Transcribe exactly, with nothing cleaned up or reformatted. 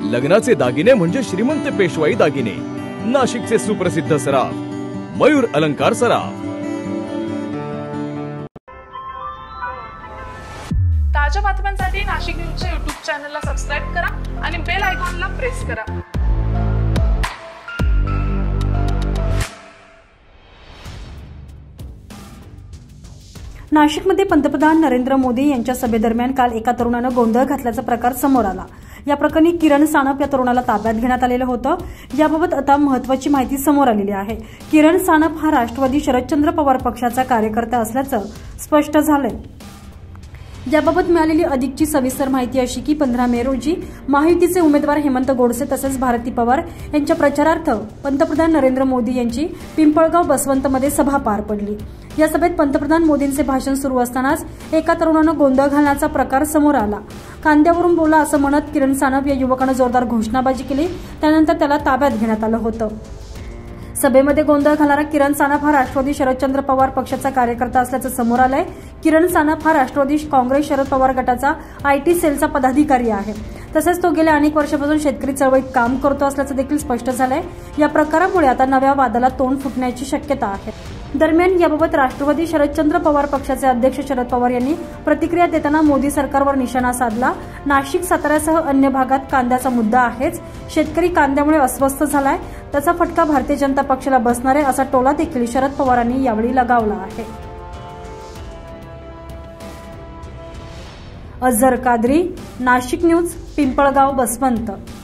लग्नाचे दागिने म्हणजे श्रीमंत पेशवाई दागिने, नाशिकचे सुप्रसिद्ध सराफ मयूर अलंकार सराफ। ताज्या बातम्यांसाठी नाशिक न्यूजच्या यूट्यूब चॅनलला सबस्क्राइब करा आणि बेल आयकॉनला प्रेस करा। नाशिकमध्ये पंतप्रधान नरेंद्र मोदी यांच्या सभेदरम्यान काल एका तरुणानं गोंधळ घातल्याचा प्रकार समोर आला। या प्रकरणी किरण सानप या तरुणाला ताब्यात घेण्यात आलेलं होतं। याबाबत आता महत्त्वाची माहिती समोर आलेली आहे। किरण सानप हा राष्ट्रवादी शरदचंद्र पवार पक्षाचा कार्यकर्ता असल्याचं स्पष्ट झालंय। याबाबत मिळालेली अधिकची सविस्तर माहिती अशी की पंधरा मे रोजी महायुतीचे उमेदवार हेमंत गोडसे तसेच भारती पवार यांच्या प्रचारार्थ पंतप्रधान नरेंद्र मोदी यांची पिंपळगाव बसवंतमध्ये सभा पार पडली। या सभेत पंतप्रधान मोदींचे भाषण सुरू असतानाच एका तरुणानं गोंधळ घालण्याचा प्रकार समोर आला। कांद्यावरून बोला असं म्हणत किरण सानप या युवकानं जोरदार घोषणाबाजी केली। त्यानंतर त्याला ताब्यात घेण्यात आलं होतं। सभेमध्ये गोंधळ घालणारा किरण सानप हा राष्ट्रवादी शरदचंद्र पवार पक्षाचा कार्यकर्ता असल्याचं समोर आलंय। किरण सानप हा राष्ट्रवादी काँग्रेस शरद पवार गटाचा आयटी सेलचा पदाधिकारी आहे। तसेच तो गेल्या अनेक वर्षापासून शेतकरी चळवळीत काम करतो असल्याचं देखील स्पष्ट झालंय। या प्रकारामुळे आता नव्या वादाला तोंड फुटण्याची शक्यता आहे। दरम्यान याबाबत राष्ट्रवादी शरदचंद्र पवार पक्षाचे अध्यक्ष शरद पवार यांनी प्रतिक्रिया देताना मोदी सरकारवर निशाणा साधला। नाशिक साताऱ्यासह अन्य भागात कांद्याचा मुद्दा आहेच। शेतकरी कांद्यामुळे अस्वस्थ झालाय, त्याचा फटका भारतीय जनता पक्षाला बसणार आहे असा टोला देखील शरद पवारांनी यावेळी लगावला आहे। अझर कादरी, नाशिक न्यूज, पिंपळगाव बसवंत।